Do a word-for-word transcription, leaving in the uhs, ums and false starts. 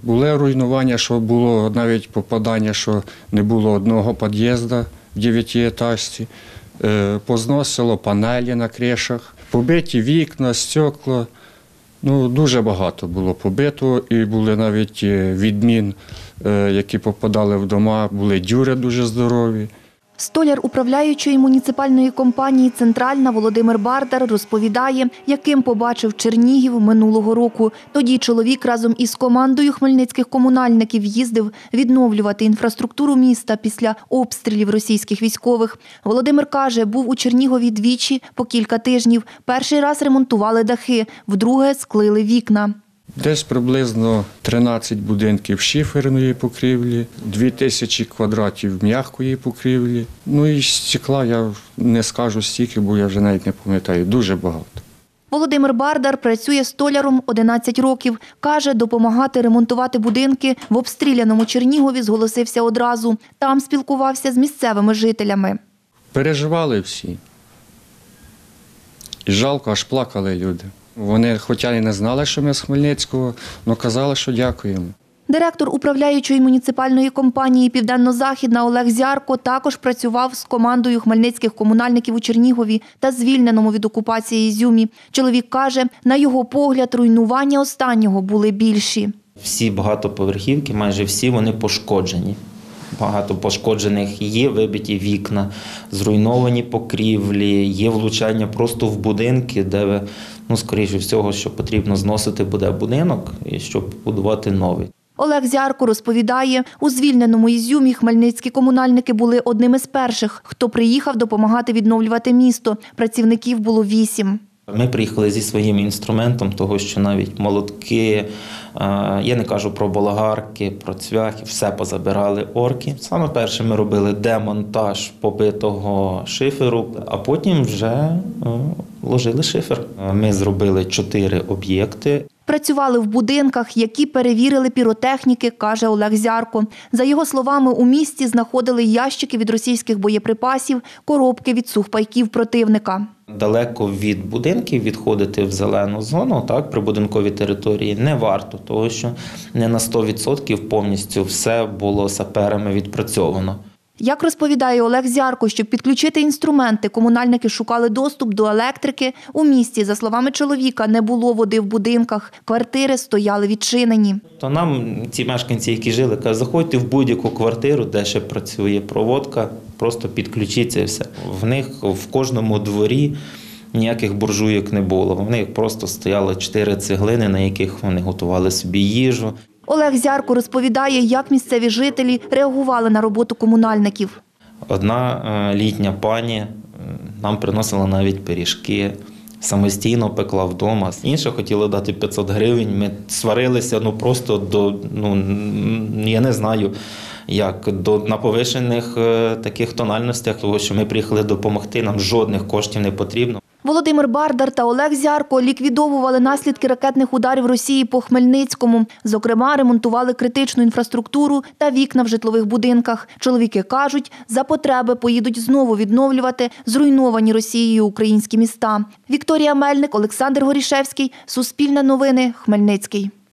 Були руйнування, що було навіть попадання, що не було одного під'їзду в дев'ятиетажці. Позносило панелі на кришах, побиті вікна, стекла. Ну, дуже багато було побито і були навіть відмін, які попадали в дома, були дюри дуже здорові. Столяр управляючої муніципальної компанії «Центральна» Володимир Бардар розповідає, яким побачив Чернігів минулого року. Тоді чоловік разом із командою хмельницьких комунальників їздив відновлювати інфраструктуру міста після обстрілів російських військових. Володимир каже, був у Чернігові двічі по кілька тижнів. Перший раз ремонтували дахи, вдруге склили вікна. Десь приблизно тринадцять будинків шиферної покрівлі, дві тисячі квадратів м'якої покрівлі. Ну і стекла я не скажу стільки, бо я вже навіть не пам'ятаю, дуже багато. Володимир Бардар працює столяром одинадцять років. Каже, допомагати ремонтувати будинки в обстріляному Чернігові зголосився одразу. Там спілкувався з місцевими жителями. Переживали всі. І жалко, аж плакали люди. Вони, хоча і не знали, що ми з Хмельницького, але казали, що дякуємо. Директор управляючої муніципальної компанії «Південно-Західна» Олег Зярко також працював з командою хмельницьких комунальників у Чернігові та звільненому від окупації Ізюмі. Чоловік каже, на його погляд, руйнування останнього були більші. Всі багатоповерхівки, майже всі вони пошкоджені. Багато пошкоджених, є вибиті вікна, зруйновані покрівлі, є влучання просто в будинки, де, ну, скоріше всього, що потрібно зносити буде будинок, і щоб будувати новий. Олег Зярко розповідає, у звільненому Ізюмі хмельницькі комунальники були одними з перших, хто приїхав допомагати відновлювати місто. Працівників було вісім. Ми приїхали зі своїм інструментом, того, що навіть молотки, я не кажу про болгарки, про цвяхи, все позабирали орки. Саме перше ми робили демонтаж побитого шиферу, а потім вже ложили шифер. Ми зробили чотири об'єкти. Працювали в будинках, які перевірили піротехніки, каже Олег Зярко. За його словами, у місті знаходили ящики від російських боєприпасів, коробки від сухпайків противника. Далеко від будинків відходити в зелену зону, так, прибудинкові території, не варто, тому що не на сто відсотків повністю все було саперами відпрацьовано. Як розповідає Олег Зярко, щоб підключити інструменти, комунальники шукали доступ до електрики. У місті, за словами чоловіка, не було води в будинках, квартири стояли відчинені. То нам ці мешканці, які жили, кажуть, заходьте в будь-яку квартиру, де ще працює проводка, просто підключіться і все. В них в кожному дворі ніяких буржуйок не було. В них просто стояли чотири цеглини, на яких вони готували собі їжу. Олег Зярко розповідає, як місцеві жителі реагували на роботу комунальників. Одна літня пані нам приносила навіть пиріжки, самостійно пекла вдома. Інша хотіла дати п'ятсот гривень, ми сварилися, ну просто до, ну, я не знаю, як, до, на повишених таких тональностях, тому що ми приїхали допомогти, нам жодних коштів не потрібно. Володимир Бардар та Олег Зярко ліквідовували наслідки ракетних ударів Росії по Хмельницькому. Зокрема, ремонтували критичну інфраструктуру та вікна в житлових будинках. Чоловіки кажуть, за потреби поїдуть знову відновлювати зруйновані Росією українські міста. Вікторія Мельник, Олександр Горішевський, Суспільне новини, Хмельницький.